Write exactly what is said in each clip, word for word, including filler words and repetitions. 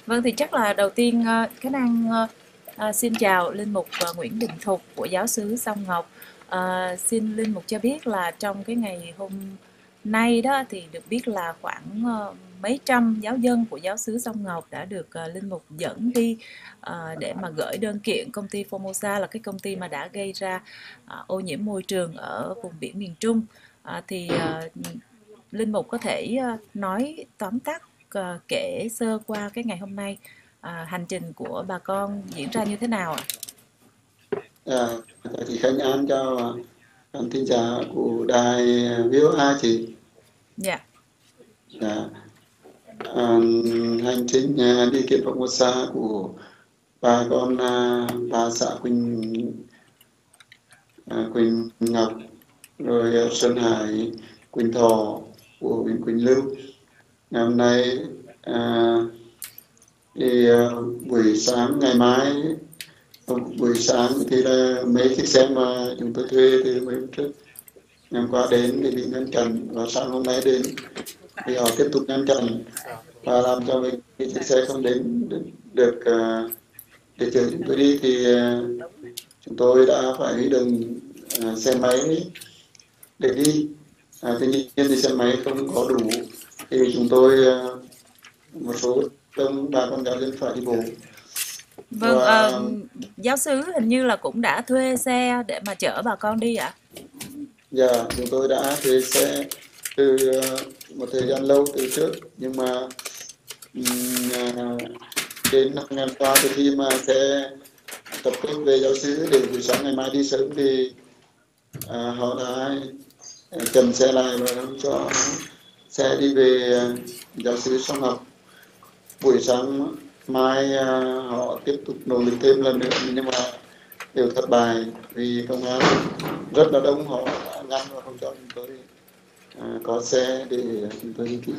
Vâng, thì chắc là đầu tiên ờ, Khánh An ờ, ờ, xin chào Linh Mục ờ, Nguyễn Đình Thục của giáo xứ Sông Ngọc. Ờ, xin Linh Mục cho biết là trong cái ngày hôm nay đó thì được biết là khoảng ờ, mấy trăm giáo dân của giáo xứ Sông Ngọc đã được ờ, Linh Mục dẫn đi ờ, để mà gửi đơn kiện công ty Formosa, là cái công ty mà đã gây ra ờ, ô nhiễm môi trường ở vùng biển miền Trung. Ờ, thì ờ, Linh Mục có thể ờ, nói tóm tắt, ờ, kể sơ qua cái ngày hôm nay, à, hành trình của bà con diễn ra như thế nào ạ? À, thì Khánh An cho khán thính giả của đài vê o a chị. Dạ, Dạ. À, hành trình à, đi kiến Formosa của bà con à, bà xã Quỳnh à, Quỳnh Ngọc, rồi à, Sơn Hải, Quỳnh Thọ của huyện Quỳnh Lưu. Ngày hôm nay à, thì à, buổi sáng ngày mai, buổi sáng thì là mấy chiếc xe mà chúng tôi thuê từ mấy hôm trước ngày hôm qua đến thì bị ngăn chặn, và sáng hôm nay đến thì họ tiếp tục ngăn chặn và làm cho mấy cái chiếc xe không đến được, được à, để chở chúng tôi đi. Thì à, chúng tôi đã phải huy động à, xe máy để đi. À, tuy nhiên thì xe máy không có đủ, thì chúng tôi à, một số đông bà con giáo dân phải đi bộ. vâng, ờ, Và giáo xứ hình như là cũng đã thuê xe để mà chở bà con đi ạ? giờ chúng tôi đã thuê xe từ à, một thời gian lâu từ trước, nhưng mà ừm, à, đến năm ngày qua, từ khi mà xe tập trung về giáo xứ để buổi sáng ngày mai đi sớm thì à, họ đã à, chậm xe lại và không cho xe đi về à, giáo xứ Sông Ngọc. Buổi sáng mai à, họ tiếp tục nỗ lực thêm lần nữa, nhưng mà đều thất bại vì công an rất là đông, họ đã ngăn và không cho chúng tôi à, có xe để chúng tôi đi kịp,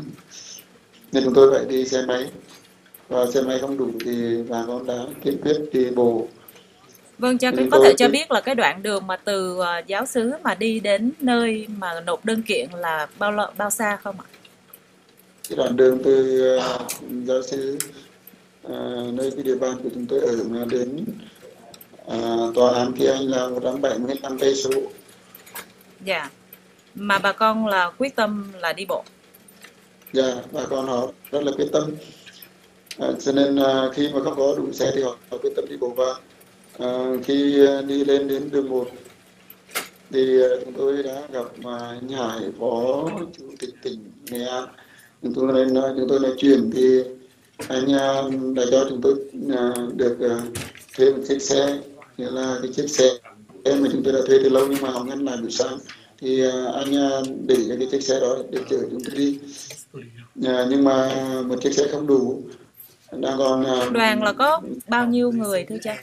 nên chúng tôi phải đi xe máy, và xe máy không đủ thì bà con đã kiên quyết đi bộ. Vâng, cho Thì cái chúng có thể tôi cho biết là cái đoạn đường mà từ ờ, giáo xứ mà đi đến nơi mà nộp đơn kiện là bao lo, bao xa không ạ? cái đoạn đường từ à, giáo sư à, nơi cái địa bàn của chúng tôi ở mà đến à, tòa án kia anh là một trăm bảy mươi lăm cây số. Dạ, mà bà con là quyết tâm là đi bộ. Dạ, bà con họ rất là quyết tâm. À, cho nên à, khi mà không có đủ xe thì họ, họ quyết tâm đi bộ. Và à, khi à, đi lên đến đường một thì à, chúng tôi đã gặp mà anh Hải, phó chủ tịch tỉnh Nghệ An. Chúng tôi lên nói chúng tôi nói chuyện thì anh à, đã cho chúng tôi à, được à, thuê một chiếc xe, nghĩa là cái chiếc xe mà chúng tôi đã thuê từ lâu nhưng mà họ ngăn lại buổi sáng. Thì à, anh à, để cho cái chiếc xe đó để chở chúng tôi đi. À, nhưng mà một chiếc xe không đủ, đang còn à, Đoàn là có bao nhiêu người thưa cha?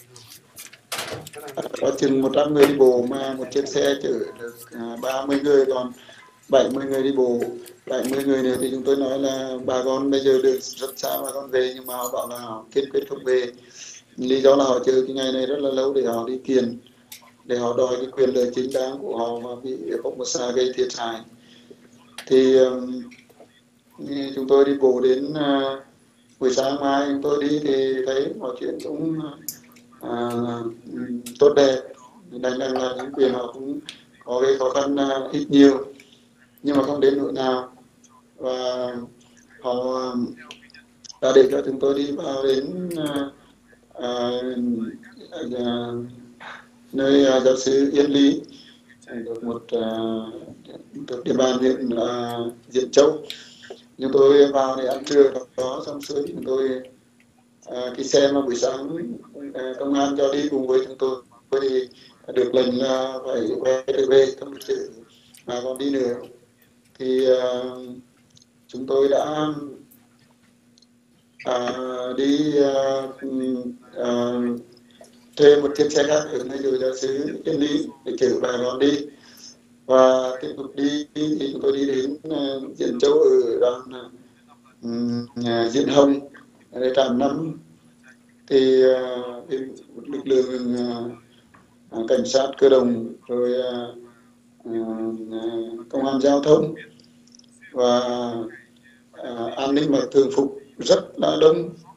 có chừng một trăm người đi bộ, mà một chiếc xe chở được à, ba mươi người, còn bảy mươi người đi bộ. Bảy mươi người nữa thì chúng tôi nói là bà con bây giờ được rất xa bà con về, nhưng mà họ bảo là họ kiên quyết không về. Lý do là họ chờ cái ngày này rất là lâu để họ đi kiện, để họ đòi cái quyền lợi chính đáng của họ mà bị Formosa gây thiệt hại. Thì um, chúng tôi đi bộ đến uh, buổi sáng mai chúng tôi đi thì thấy mọi chuyện cũng uh, tốt đẹp. Đành rằng là chính quyền họ cũng có cái khó khăn uh, ít nhiều, nhưng mà không đến nỗi nào. Và họ đã để cho chúng tôi đi vào đến uh, uh, uh, nơi uh, giáo xứ Yên Lý, được một uh, thuộc địa bàn huyện uh, Diễn Châu. Chúng tôi vào để ăn trưa đó, xong sớm chúng tôi uh, cái xe mà buổi sáng uh, công an cho đi cùng với chúng tôi thì được lệnh là phải quay trở về, không được chở mà còn đi nữa. Thì uh, chúng tôi đã uh, đi uh, uh, thuê một chiếc xe khác ở nơi rồi giáo xứ Yên Lý để chở bà con đi. Và tiếp tục đi thì chúng tôi đi đến uh, Diễn Châu, ở đoạn uh, Diễn Hồng, ở trạm năm. Thì uh, lực lượng uh, cảnh sát cơ động, rồi uh, uh, công an giao thông và uh, an ninh và thường phục rất là đông.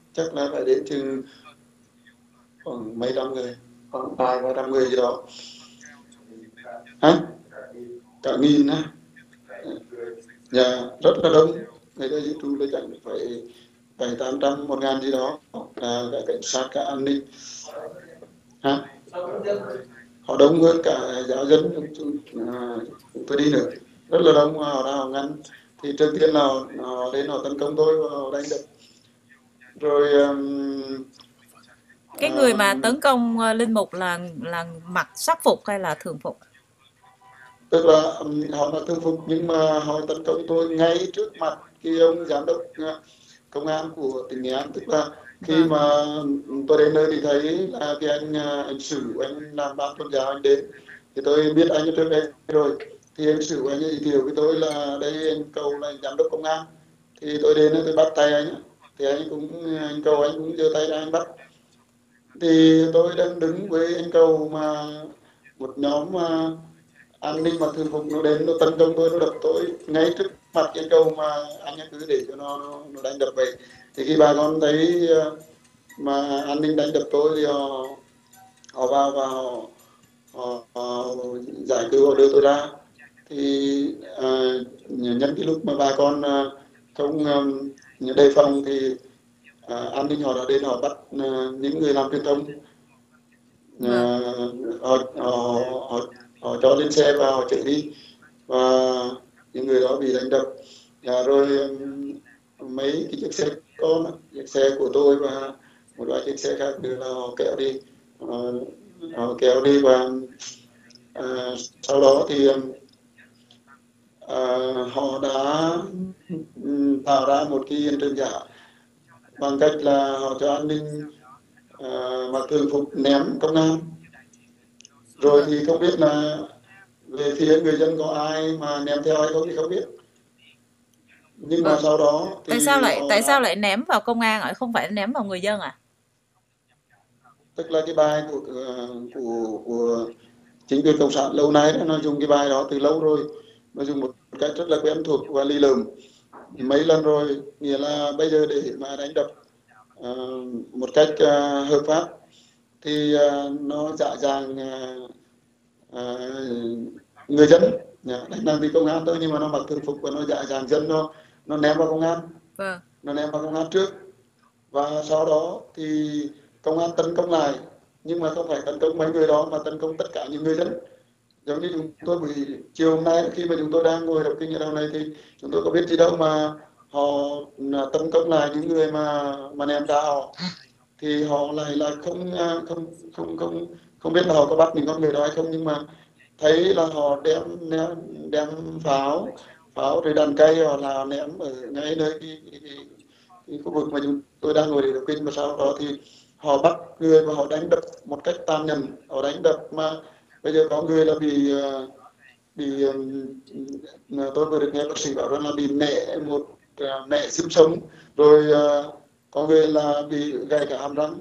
chắc là phải đến chừng khoảng mấy trăm người, khoảng vài ba trăm người gì đó. Hả? Cả nghìn á. Dạ, rất là đông. Người ta dự trù là chẳng phải bảy tám trăm một ngàn gì đó, à, cả cảnh sát cả an ninh. Hả? Họ đông hơn cả giáo dân à, tôi đi nữa, rất là đông. Họ đã họ ngăn thì trước tiên là họ, họ đến họ tấn công tôi và họ đánh đập rồi. um, Cái người mà um, tấn công ờ, Linh Mục là là mặc sắc phục hay là thường phục? Tức là um, họ là thường phục nhưng mà họ tấn công tôi ngay trước mặt cái ông giám đốc uh, công an của tỉnh Nghệ An. Tức là khi Vâng. mà tôi đến nơi thì thấy là cái anh uh, anh Sử, anh làm ban tôn giáo, anh đến thì tôi biết anh ở trước đây rồi. Thì anh Sử anh giới thiệu với tôi là đây anh Cầu là giám đốc công an. Thì tôi đến tôi bắt tay anh, thì anh cũng anh Cầu anh cũng giơ tay ra anh bắt. Thì tôi đang đứng với anh Cầu mà một nhóm mà an ninh mà thường phục nó đến nó tấn công tôi, nó đập tôi ngay trước mặt anh Cầu, mà anh ấy cứ để cho nó nó, nó đánh đập vậy. Thì khi bà con thấy uh, mà an ninh đánh đập tôi thì họ, họ vào và họ, họ, họ giải cứu, họ đưa tôi ra. Thì uh, nhân cái lúc mà bà con uh, không um, đề phòng thì uh, an ninh họ đã đến, họ bắt uh, những người làm truyền thông. Vâng. uh, họ, họ, họ, họ cho lên xe và họ chở đi, và những người đó bị đánh đập. Và rồi um, mấy cái chiếc xe con, chiếc xe của tôi và một vài chiếc xe khác nữa là họ kéo đi, uh, họ kéo đi và uh, sau đó thì um, uh, họ đã um, tạo ra một cái hiện trường giả bằng cách là họ cho an ninh uh, mặc thường phục ném công an. Rồi Vâng. thì không biết là về phía người dân có ai mà ném theo hay không thì không biết. Nhưng mà Vâng. sau đó Tại thì sao lại họ tại sao đã, lại ném vào công an ạ, không phải ném vào người dân à? tức là cái bài của của của chính quyền cộng sản lâu nay đó, nó dùng cái bài đó từ lâu rồi, nó dùng một cách rất là quen thuộc và lì lợm mấy lần rồi. Nghĩa là bây giờ để mà đánh đập uh, một cách uh, hợp pháp thì uh, nó dễ dàng uh, uh, người dân đánh làm vì công an thôi, nhưng mà nó mặc thường phục và nó dễ dàng dân, nó nó ném vào công an, Vâng. nó ném vào công an trước, và sau đó thì công an tấn công lại, nhưng mà không phải tấn công mấy người đó mà tấn công tất cả những người dân. Giống như chúng tôi buổi chiều hôm nay khi mà chúng tôi đang ngồi đọc kinh ở đâu này thì chúng tôi có biết gì đâu mà họ tấn công lại những người mà mà ném đá họ, thì họ lại là không không không không không biết là họ có bắt những con người đó hay không, nhưng mà thấy là họ đem đem, đem pháo pháo rồi đàn cây họ là ném ở ngay nơi cái, cái, cái, cái khu vực mà chúng tôi đang ngồi để đọc kinh. Và sau đó thì họ bắt người và họ đánh đập một cách tàn nhẫn, họ đánh đập mà bây giờ có người là bị bị tôi vừa được nghe bác sĩ bảo rằng là bị nẻ một nẻ xương sống, rồi có người là bị gãy cả hàm răng,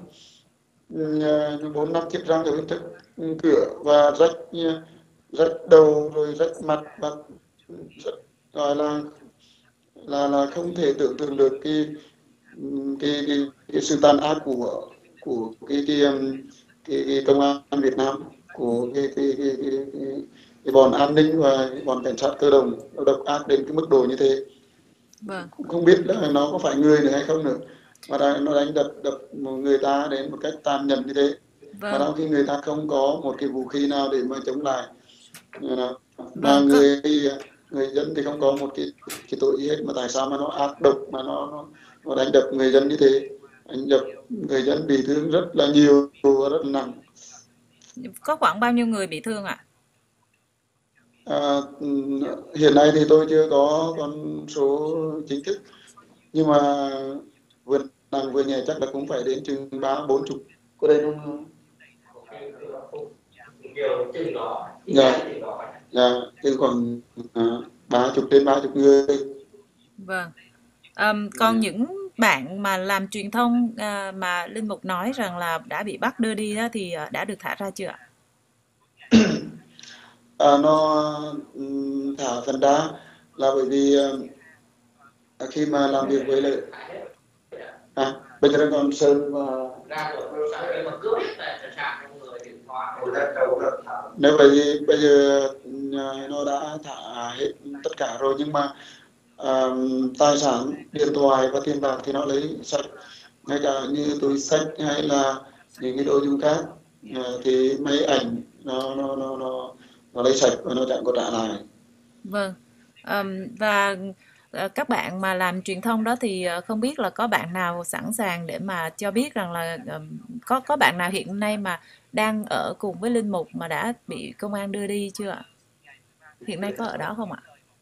bốn năm chiếc răng ở bên trước cửa và rách rách đầu rồi rách mặt, và rất gọi là là là không thể tưởng tượng được cái cái cái, cái sự tàn ác của của cái cái, cái, cái công an Việt Nam, của cái cái cái, cái, cái, cái bọn an ninh và bọn cảnh sát cơ động, nó độc ác đến cái mức độ như thế. Vâng. Cũng không biết là nó có phải người nữa hay không nữa, mà nó đánh đập đập người ta đến một cách tàn nhẫn như thế. Vâng. Mà trong khi người ta không có một cái vũ khí nào để mà chống lại, mà Vâng. người người dân thì không có một cái cái tội gì hết, mà tại sao mà nó ác độc mà nó nó, nó đánh đập người dân như thế, đánh đập người dân bị thương rất là nhiều và rất là nặng. Có khoảng bao nhiêu người bị thương ạ? À, hiện nay thì tôi chưa có con số chính thức, nhưng mà vừa nặng vừa nhẹ chắc là cũng phải đến chừng ba bốn chục. Có đây không? Dạ, dạ, từ khoảng ba chục đến ba chục người. Vâng. Um, còn những bạn mà làm truyền thông uh, mà Linh Mục nói rằng là đã bị bắt đưa đi đó thì uh, đã được thả ra chưa ạ? À, nó thả phần đa là bởi vì uh, khi mà làm việc với lại à, Bây giờ còn Sơn và nếu vậy thì bây giờ nó đã thả hết tất cả rồi, nhưng mà à, tài sản điện thoại và tiền bạc thì nó lấy sạch, ngay cả như túi sách hay là những cái đồ dùng khác à, thì máy ảnh nó nó nó nó nó lấy sạch và nó chẳng có trả lại. Vâng. Ờm, và ờ, các bạn mà làm truyền thông đó thì ờ, không biết là có bạn nào sẵn sàng để mà cho biết rằng là ờm, có có bạn nào hiện nay mà đang ở cùng với Linh Mục mà đã bị công an đưa đi chưa ạ? Hiện nay có ở đó không ạ?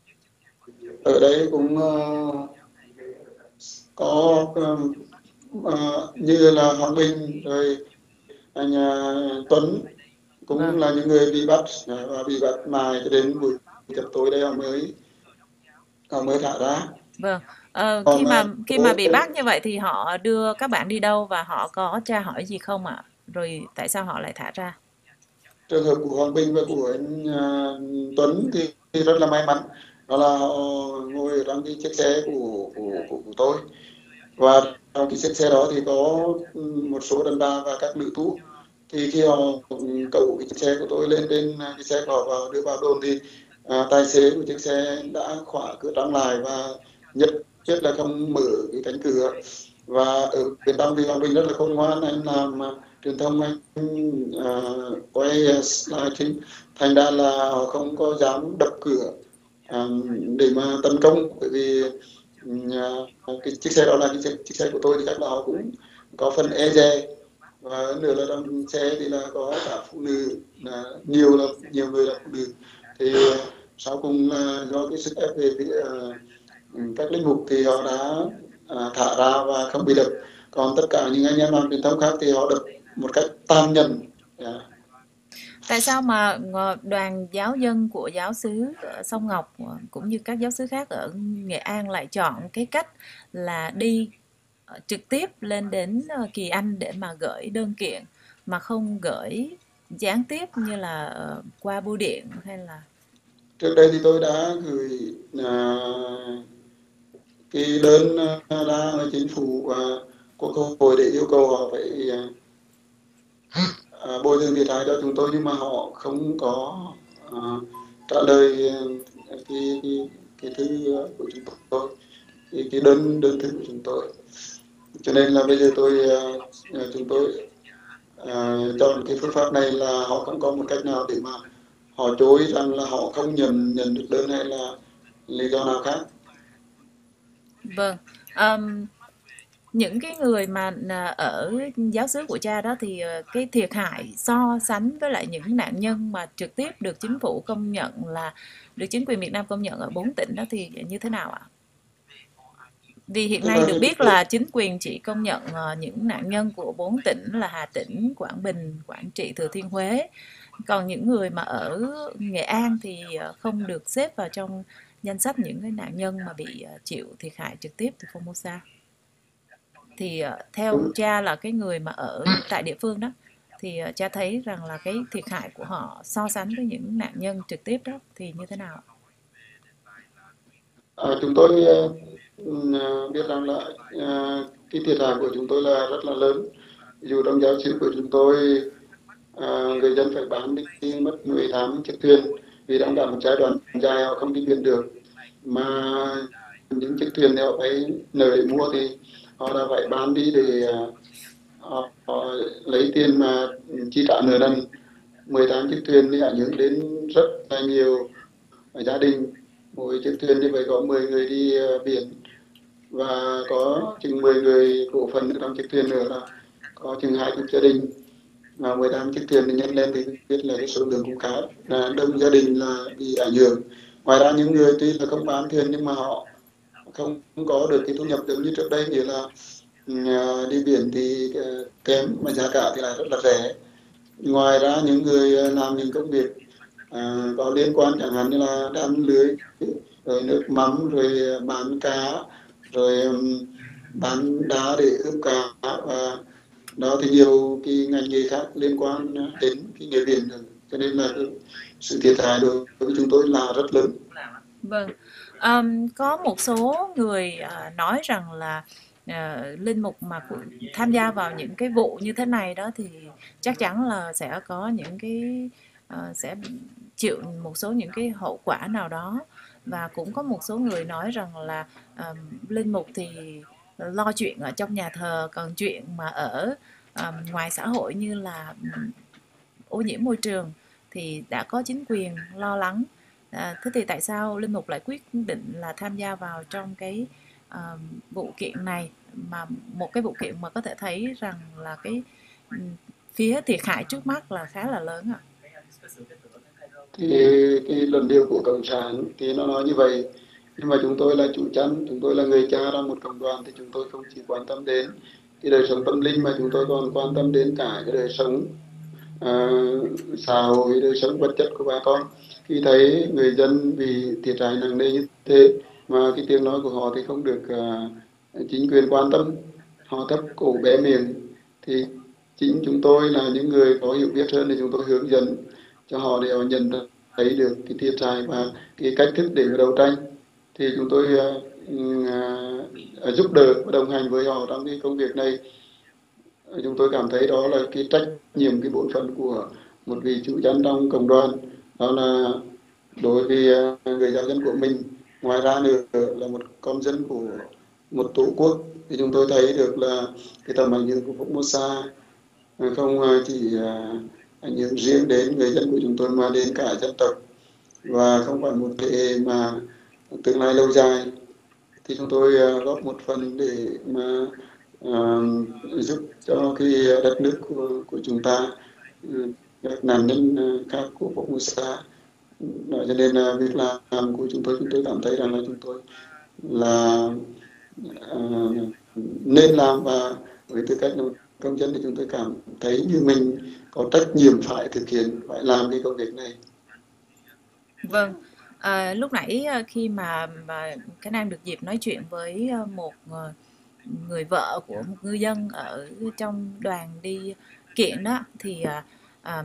Ở đây cũng uh, có uh, như là Hoàng Minh rồi anh uh, Tuấn cũng Vâng, là những người bị bắt và bị bắt mãi cho đến buổi tiệc tối đây họ mới họ mới thả ra. vâng. Ờ, khi Còn mà uh, khi mà bị bắt như vậy thì họ đưa các bạn đi đâu và họ có tra hỏi gì không ạ? Rồi tại sao họ lại thả ra? trường hợp của Hoàng Minh và của anh uh, Tuấn thì, thì rất là may mắn, đó là họ ngồi ở trong cái chiếc xe của của, của, của tôi, và trong cái chiếc xe đó thì có một số đàn bà và các nữ tú. Thì khi họ cẩu cái chiếc xe của tôi lên trên cái xe của họ và đưa vào đồn thì à, tài xế của chiếc xe đã khóa cửa trong lại và nhất quyết là không mở cái cánh cửa. Và ở bên trong thì Hoàng Minh rất là khôn ngoan, anh làm uh, truyền thông, anh uh, quay livestream, thành ra là họ không có dám đập cửa uh, để mà tấn công, bởi vì uh, cái chiếc xe đó là cái chiếc, chiếc xe của tôi thì chắc là họ cũng có phần e dè. Và hơn nữa là trong xe thì là có cả phụ nữ, là nhiều là nhiều người là phụ nữ. Thì uh, sau cùng là do cái sức ép về phía uh, các linh mục thì họ đã à, thả ra và không bị đập. Còn tất cả những anh em làm truyền thông khác thì họ đập một cách tàn nhẫn. Yeah. Tại sao mà ờ, đoàn giáo dân của giáo xứ ở Sông Ngọc ờ, cũng như các giáo xứ khác ở Nghệ An lại chọn cái cách là đi ờ, trực tiếp lên đến ờ, Kỳ Anh để mà gửi đơn kiện mà không gửi gián tiếp như là ờ, qua bưu điện hay là Trước đây thì tôi đã gửi à, cái đơn à, ra với chính phủ và quốc hội để yêu cầu họ phải à, bồi thường thiệt hại cho chúng tôi, nhưng mà họ không có à, trả lời cái, cái, cái thư của chúng tôi, cái, cái đơn đơn thư của chúng tôi. Cho nên là bây giờ tôi uh, chúng tôi uh, chọn cái phương pháp này là họ không có một cách nào để mà họ chối rằng là họ không nhận nhận được đơn hay là lý do nào khác. vâng. Ờm, những cái người mà à, ở giáo xứ của cha đó thì ờ, cái thiệt hại so sánh với lại những nạn nhân mà trực tiếp được chính phủ công nhận là được chính quyền Việt Nam công nhận ở bốn tỉnh đó thì như thế nào ạ? Vì hiện Tức nay là được cái, biết là chính quyền chỉ công nhận ờ, những nạn nhân của bốn tỉnh là Hà Tĩnh, Quảng Bình, Quảng Trị, Thừa Thiên Huế. Còn những người mà ở Nghệ An thì ờ, không được xếp vào trong danh sách những cái nạn nhân mà bị ờ, chịu thiệt hại trực tiếp từ Formosa. Thì ờ, theo đúng, cha là cái người mà ở tại địa phương đó thì ờ, cha thấy rằng là cái thiệt hại của họ so sánh với những nạn nhân trực tiếp đó thì như thế nào ạ? à, chúng tôi uh, biết rằng là uh, cái thiệt hại của chúng tôi là rất là lớn. Ví dụ trong giáo xứ của chúng tôi, à, người dân phải bán đi mất mười tháng chiếc thuyền, vì đang cả một giai đoạn dài họ không đi biển được, mà những chiếc thuyền họ phải nợ để mua thì họ đã phải bán đi để uh, họ, họ lấy tiền mà chi trả nợ nần. Mười tháng chiếc thuyền thì ảnh hưởng đến rất là nhiều gia đình. Mỗi chiếc thuyền như vậy có mười người đi uh, biển, và có chừng mười người cổ phần ở trong chiếc thuyền nữa là có chừng hai chục gia đình. Mà mười tám chiếc thuyền thì nhân lên thì biết là cái số lượng cũng khá là đông gia đình là bị ảnh hưởng. Ngoài ra những người tuy là không bán thuyền nhưng mà họ không có được cái thu nhập giống như trước đây, nghĩa là uh, đi biển thì uh, kém mà giá cả thì lại rất là rẻ. Ngoài ra những người làm những công việc uh, có liên quan, chẳng hạn như là đan lưới, rồi nước mắm, rồi bán cá, rồi um, bán đá để ướp cá, và đó thì nhiều cái ngành nghề khác liên quan đến cái nghề biển, cho nên là cái sự thiệt hại đối với chúng tôi là rất lớn. Vâng. Ờm, có một số người à, nói rằng là ờ, linh mục mà cũng tham gia vào những cái vụ như thế này đó thì chắc chắn là sẽ có những cái ờ, sẽ chịu một số những cái hậu quả nào đó. Và cũng có một số người nói rằng là ờ, linh mục thì lo chuyện ở trong nhà thờ, còn chuyện mà ở ờ, ngoài xã hội như là ô nhiễm môi trường thì đã có chính quyền lo lắng. À, thế thì tại sao linh mục lại quyết định là tham gia vào trong cái ờ, vụ kiện này, mà một cái vụ kiện mà có thể thấy rằng là cái ừ, phía thiệt hại trước mắt là khá là lớn ạ? Thì cái luận điệu của cộng sản thì nó nói như vậy, nhưng mà chúng tôi là chủ chăn, chúng tôi là người cha trong một cộng đoàn, thì chúng tôi không chỉ quan tâm đến cái đời sống tâm linh mà chúng tôi còn quan tâm đến cả cái đời sống à, xã hội, đời sống vật chất của bà con. Khi thấy người dân bị thiệt hại nặng nề như thế mà cái tiếng nói của họ thì không được à, chính quyền quan tâm, họ thấp cổ bé miệng, thì chính chúng tôi là những người có hiểu biết hơn thì chúng tôi hướng dẫn cho họ để họ nhận thấy được cái thiệt hại và cái cách thức để mà đấu tranh. Thì chúng tôi uh, uh, giúp đỡ và đồng hành với họ trong cái công việc này. Chúng tôi cảm thấy đó là cái trách nhiệm, cái bổn phận của một vị chủ chăn trong cộng đoàn, đó là đối với uh, người giáo dân của mình. Ngoài ra nữa là một con dân của một tổ quốc, thì chúng tôi thấy được là cái tầm ảnh hưởng của Formosa không chỉ ảnh hưởng riêng đến người dân của chúng tôi mà đến cả dân tộc, và không phải một thế hệ mà tương lai lâu dài. Thì chúng tôi góp một phần để mà uh, giúp cho cái đất nước của, của chúng ta, các nạn nhân khác của Formosa. Đó, cho nên là việc làm của chúng tôi, chúng tôi cảm thấy rằng là chúng tôi là uh, nên làm, và với tư cách là một công dân thì chúng tôi cảm thấy như mình có trách nhiệm phải thực hiện, phải làm cái công việc này. Vâng, à, lúc nãy khi mà, mà cái Nam được dịp nói chuyện với một người vợ của một ngư dân ở trong đoàn đi kiện đó, thì à, à,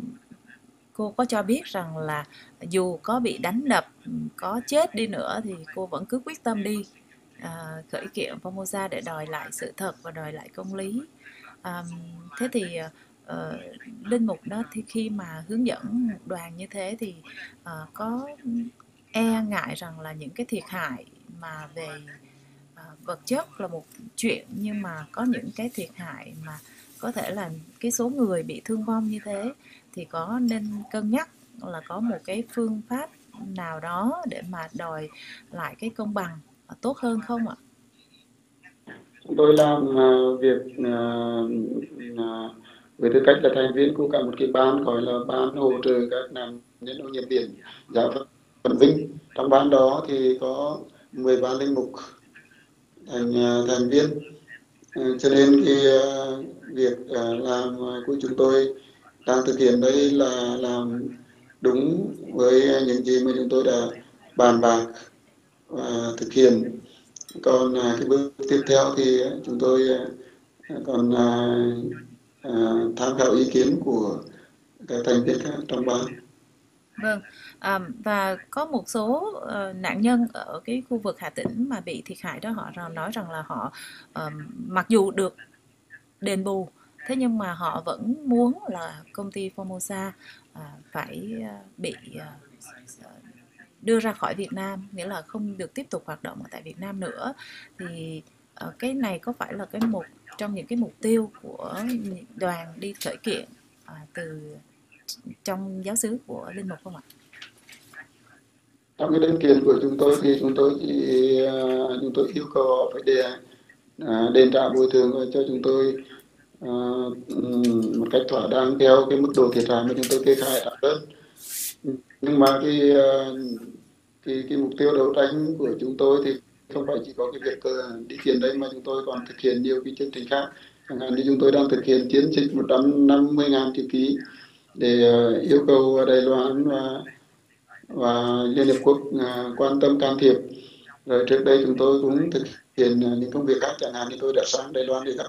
cô có cho biết rằng là dù có bị đánh đập, có chết đi nữa thì cô vẫn cứ quyết tâm đi à, khởi kiện Formosa để đòi lại sự thật và đòi lại công lý. À, thế thì uh, linh mục đó thì khi mà hướng dẫn một đoàn như thế thì uh, có e ngại rằng là những cái thiệt hại mà về uh, vật chất là một chuyện, nhưng mà có những cái thiệt hại mà có thể là cái số người bị thương vong như thế, thì có nên cân nhắc là có một cái phương pháp nào đó để mà đòi lại cái công bằng tốt hơn không ạ? Chúng tôi làm uh, việc uh, uh, với tư cách là thành viên của cả một cái ban gọi là ban hỗ trợ các nạn nhân ô nhiễm biển giáo phận Vinh. Trong ban đó thì có mười ba linh mục thành uh, thành viên, uh, cho nên cái uh, việc uh, làm của chúng tôi đang thực hiện đây là làm đúng với những gì mà chúng tôi đã bàn bạc và thực hiện. Còn cái bước tiếp theo thì chúng tôi còn tham khảo ý kiến của các thành viên khác trong ban. Vâng, à, và có một số uh, nạn nhân ở cái khu vực Hà Tĩnh mà bị thiệt hại đó, họ nói rằng là họ uh, mặc dù được đền bù, thế nhưng mà họ vẫn muốn là công ty Formosa uh, phải uh, bị uh, đưa ra khỏi Việt Nam, nghĩa là không được tiếp tục hoạt động ở tại Việt Nam nữa. Thì uh, cái này có phải là cái một trong những cái mục tiêu của đoàn đi khởi kiện uh, từ trong giáo xứ của linh mục không ạ? Trong cái đơn kiện của chúng tôi thì chúng tôi chỉ uh, chúng tôi yêu cầu họ phải đền uh, đền trả bồi thường cho chúng tôi uh, một cách thỏa đáng theo cái mức độ thiệt hại mà chúng tôi kê khai ở đơn. Nhưng mà cái uh, cái cái mục tiêu đấu tranh của chúng tôi thì không phải chỉ có cái việc uh, đi kiện đấy, mà chúng tôi còn thực hiện nhiều cái chương trình khác. Chẳng hạn như chúng tôi đang thực hiện chiến dịch một trăm năm mươi nghìn chữ ký để uh, yêu cầu Đài Loan và và Liên Hiệp Quốc uh, quan tâm can thiệp. Rồi trước đây chúng tôi cũng thực hiện uh, những công việc khác, chẳng hạn như tôi đã sang Đài Loan để gặp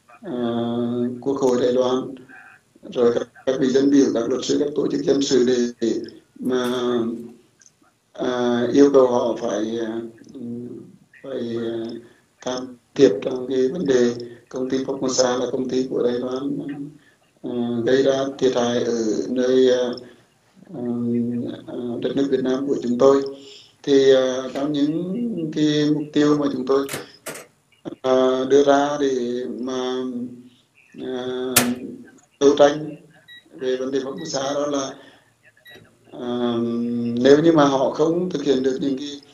uh, Quốc hội Đài Loan, rồi các, các vị dân biểu, các luật sư, các tổ chức dân sự để, để mà uh, yêu cầu họ phải uh, phải uh, can thiệp trong cái vấn đề công ty Formosa là công ty của Đài Loan uh, gây ra thiệt hại ở nơi uh, uh, đất nước Việt Nam của chúng tôi. Thì uh, trong những cái mục tiêu mà chúng tôi uh, đưa ra để mà uh, đấu tranh về vấn đề Formosa đó là uh, nếu như mà họ không thực hiện được những cái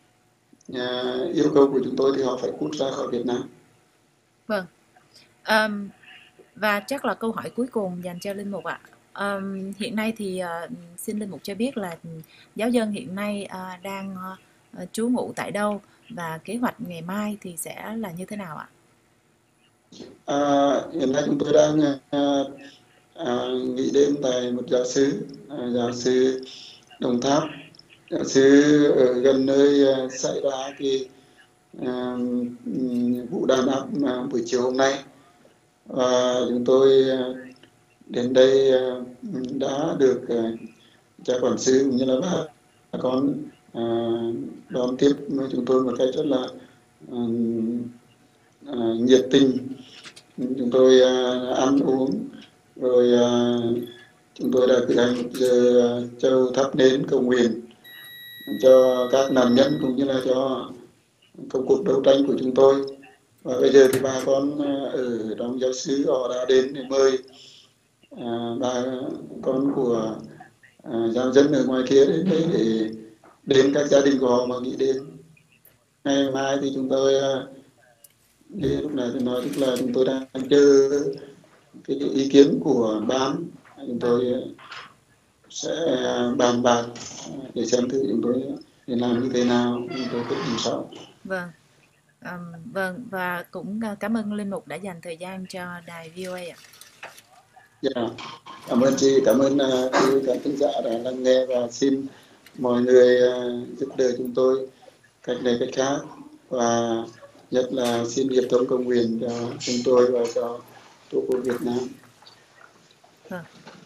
uh, yêu cầu của chúng tôi thì họ phải cút ra khỏi Việt Nam. Vâng. Um, và chắc là câu hỏi cuối cùng dành cho Linh Mục ạ. Um, hiện nay thì uh, xin Linh Mục cho biết là giáo dân hiện nay uh, đang uh, trú ngụ tại đâu và kế hoạch ngày mai thì sẽ là như thế nào ạ? À, hiện nay chúng tôi đang à, à, nghĩ đến tại một giáo xứ, à, giáo xứ Đồng Tháp, giáo xứ ở gần nơi à, xảy ra cái à, vụ đàn áp à, buổi chiều hôm nay. Và chúng tôi à, đến đây à, đã được à, cha quản sự cũng như là bà con à, đón tiếp chúng tôi một cách rất là à, à, nhiệt tình. Chúng tôi uh, ăn uống rồi uh, chúng tôi đã cử hành một giờ uh, châu thắp nến cầu nguyện cho các nạn nhân cũng như là cho công cuộc đấu tranh của chúng tôi. Và bây giờ thì bà con uh, ở trong giáo xứ họ đã đến để mời uh, bà con của uh, giáo dân ở ngoài kia đến đây để đến các gia đình của họ mà nghĩ đến. Ngày mai thì chúng tôi uh, như lúc này tôi nói tức là chúng tôi đang chờ cái, cái ý kiến của ban, chúng tôi sẽ bàn bạc để xem thử chúng tôi để làm như thế nào, chúng tôi quyết định sau. Vâng. Um, vâng, và cũng cảm ơn Linh Mục đã dành thời gian cho đài vê o a ạ. Yeah. Cảm ơn chị, cảm ơn uh, các khán giả đã lắng nghe và xin mọi người uh, giúp đỡ chúng tôi cách này cách khác, và nhất là xin hiệp thông cầu nguyện cho chúng tôi và cho Tổ quốc Việt Nam. Vâng.